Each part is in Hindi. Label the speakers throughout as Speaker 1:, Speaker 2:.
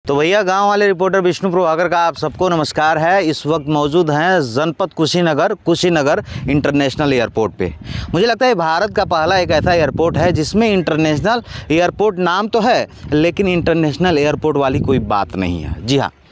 Speaker 1: तो भैया गांव वाले रिपोर्टर विष्णु प्रभाकर का आप सबको नमस्कार है। इस वक्त मौजूद हैं जनपद कुशीनगर इंटरनेशनल एयरपोर्ट पे। मुझे लगता है भारत का पहला एक ऐसा एयरपोर्ट है जिसमें इंटरनेशनल एयरपोर्ट नाम तो है लेकिन इंटरनेशनल एयरपोर्ट वाली कोई बात नहीं है। जी हाँ,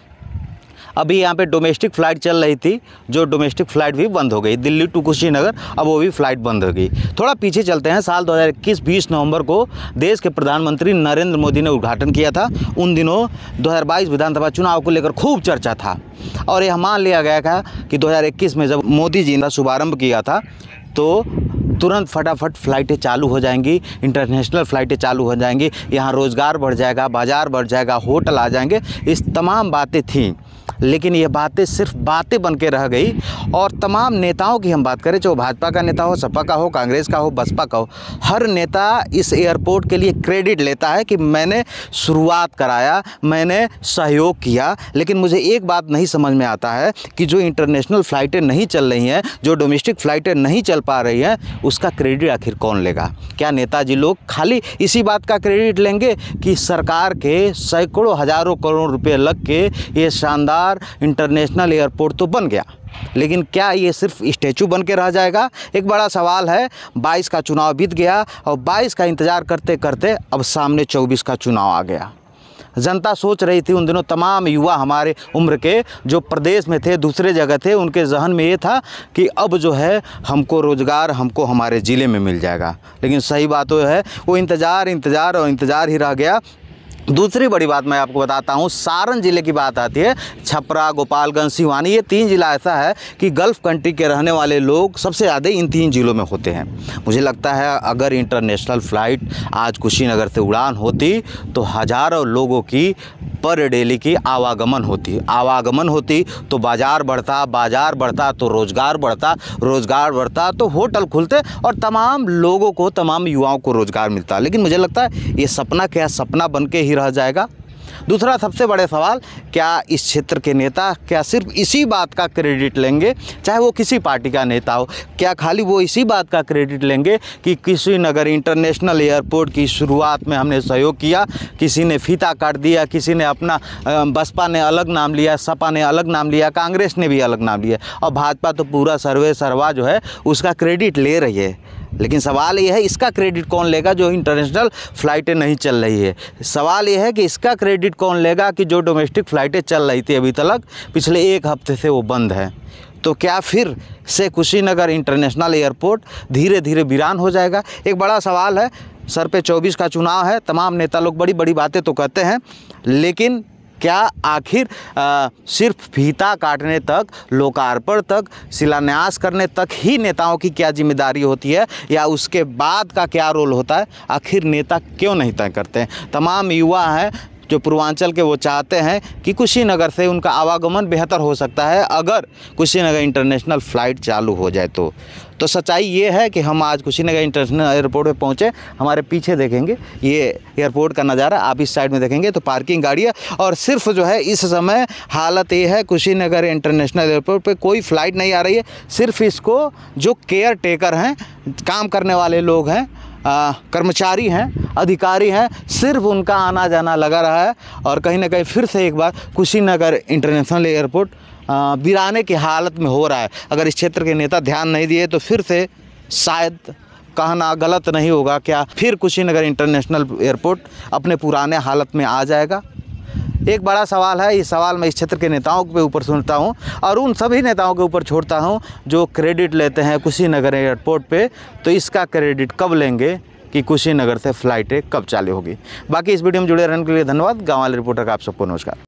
Speaker 1: अभी यहाँ पे डोमेस्टिक फ़्लाइट चल रही थी, जो डोमेस्टिक फ़्लाइट भी बंद हो गई। दिल्ली टू कुशीनगर अब वो भी फ़्लाइट बंद हो गई। थोड़ा पीछे चलते हैं। साल 2021 20 नवंबर को देश के प्रधानमंत्री नरेंद्र मोदी ने उद्घाटन किया था। उन दिनों 2022 विधानसभा चुनाव को लेकर खूब चर्चा था और यह मान लिया गया था कि 2021 में जब मोदी जी ने शुभारंभ किया था तो तुरंत फटाफट फ़्लाइटें चालू हो जाएंगी, इंटरनेशनल फ़्लाइटें चालू हो जाएंगी, यहाँ रोज़गार बढ़ जाएगा, बाज़ार बढ़ जाएगा, होटल आ जाएंगे। इस तमाम बातें थीं, लेकिन ये बातें सिर्फ बातें बन के रह गई। और तमाम नेताओं की हम बात करें, चाहे भाजपा का नेता हो, सपा का हो, कांग्रेस का हो, बसपा का हो, हर नेता इस एयरपोर्ट के लिए क्रेडिट लेता है कि मैंने शुरुआत कराया, मैंने सहयोग किया। लेकिन मुझे एक बात नहीं समझ में आता है कि जो इंटरनेशनल फ़्लाइटें नहीं चल रही हैं, जो डोमेस्टिक फ़्लाइटें नहीं चल पा रही हैं, उसका क्रेडिट आखिर कौन लेगा? क्या नेताजी लोग खाली इसी बात का क्रेडिट लेंगे कि सरकार के सैकड़ों हज़ारों करोड़ रुपए लग के ये शानदार इंटरनेशनल एयरपोर्ट तो बन गया, लेकिन क्या ये सिर्फ स्टैचू बन के रह जाएगा? एक बड़ा सवाल है। 22 का चुनाव बीत गया और 22 का इंतज़ार करते करते अब सामने 24 का चुनाव आ गया। जनता सोच रही थी, उन दिनों तमाम युवा हमारे उम्र के जो प्रदेश में थे, दूसरे जगह थे, उनके जहन में ये था कि अब जो है हमको रोज़गार हमको हमारे ज़िले में मिल जाएगा। लेकिन सही बात वो है, वो इंतज़ार ही रह गया। दूसरी बड़ी बात मैं आपको बताता हूँ, सारण ज़िले की बात आती है। छपरा, गोपालगंज, सिवानी, ये 3 ज़िला ऐसा है कि गल्फ़ कंट्री के रहने वाले लोग सबसे ज़्यादा इन 3 ज़िलों में होते हैं। मुझे लगता है अगर इंटरनेशनल फ़्लाइट आज कुशीनगर से उड़ान होती तो हज़ारों लोगों की पर डेली की आवागमन होती तो बाज़ार बढ़ता तो रोज़गार बढ़ता तो होटल खुलते और तमाम लोगों को, तमाम युवाओं को रोज़गार मिलता। लेकिन मुझे लगता है ये सपना बन के ही रह जाएगा। दूसरा सबसे बड़े सवाल, क्या इस क्षेत्र के नेता क्या सिर्फ इसी बात का क्रेडिट लेंगे, चाहे वो किसी पार्टी का नेता हो, क्या खाली वो इसी बात का क्रेडिट लेंगे कि कुशीनगर इंटरनेशनल एयरपोर्ट की शुरुआत में हमने सहयोग किया? किसी ने फीता काट दिया, किसी ने अपना, बसपा ने अलग नाम लिया, सपा ने अलग नाम लिया, कांग्रेस ने भी अलग नाम लिया और भाजपा तो पूरा सर्वे सर्वा जो है उसका क्रेडिट ले रही है। लेकिन सवाल ये है, इसका क्रेडिट कौन लेगा जो इंटरनेशनल फ़्लाइटें नहीं चल रही है? सवाल ये है कि इसका क्रेडिट कौन लेगा कि जो डोमेस्टिक फ़्लाइटें चल रही थी अभी तक, पिछले 1 हफ्ते से वो बंद है? तो क्या फिर से कुशीनगर इंटरनेशनल एयरपोर्ट धीरे धीरे वीरान हो जाएगा? एक बड़ा सवाल है। सर पे 24 का चुनाव है, तमाम नेता लोग बड़ी बड़ी बातें तो कहते हैं, लेकिन क्या आखिर सिर्फ फीता काटने तक, लोकार्पण तक, शिलान्यास करने तक ही नेताओं की क्या जिम्मेदारी होती है या उसके बाद का क्या रोल होता है? आखिर नेता क्यों नहीं तय करते हैं? तमाम युवा हैं जो पूर्वांचल के, वो चाहते हैं कि कुशीनगर से उनका आवागमन बेहतर हो सकता है अगर कुशीनगर इंटरनेशनल फ़्लाइट चालू हो जाए तो सच्चाई ये है कि हम आज कुशीनगर इंटरनेशनल एयरपोर्ट पे पहुँचे। हमारे पीछे देखेंगे ये एयरपोर्ट का नज़ारा, आप इस साइड में देखेंगे तो पार्किंग गाड़ियाँ, और सिर्फ जो है इस समय हालत ये है कुशीनगर इंटरनेशनल एयरपोर्ट पे कोई फ़्लाइट नहीं आ रही है। सिर्फ इसको जो केयर टेकर हैं, काम करने वाले लोग हैं, कर्मचारी हैं, अधिकारी हैं, सिर्फ उनका आना जाना लगा रहा है। और कहीं ना कहीं फिर से एक बार कुशीनगर इंटरनेशनल एयरपोर्ट वीराने की हालत में हो रहा है। अगर इस क्षेत्र के नेता ध्यान नहीं दिए तो फिर से शायद कहना गलत नहीं होगा, क्या फिर कुशीनगर इंटरनेशनल एयरपोर्ट अपने पुराने हालत में आ जाएगा? एक बड़ा सवाल है। ये सवाल मैं इस क्षेत्र के नेताओं के ऊपर सुनता हूँ और उन सभी नेताओं के ऊपर छोड़ता हूँ जो क्रेडिट लेते हैं कुशीनगर एयरपोर्ट पे। तो इसका क्रेडिट कब लेंगे कि कुशीनगर से फ़्लाइटें कब चालू होगी? बाकी इस वीडियो में जुड़े रहने के लिए धन्यवाद। गाँव वाले रिपोर्टर का आप सबको नमस्कार।